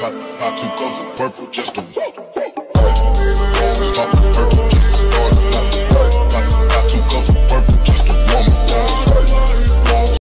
Pop 2 colors of purple just to stop.